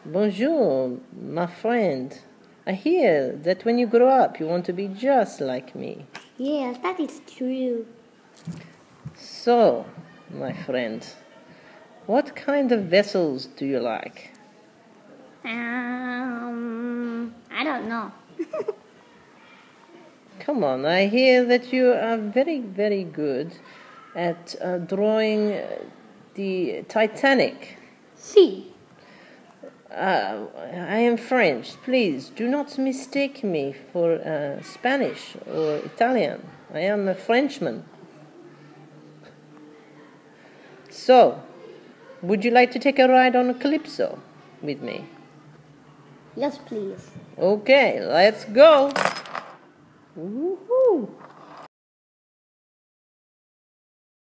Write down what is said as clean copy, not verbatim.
Bonjour, my friend. I hear that when you grow up, you want to be just like me. Yes, that is true. So, my friend, what kind of vessels do you like? I don't know. Come on, I hear that you are very, very good at drawing the Titanic. Si. I am French. Please do not mistake me for Spanish or Italian. I am a Frenchman. So, would you like to take a ride on a Calypso with me? Yes, please. Okay, let's go. Woohoo!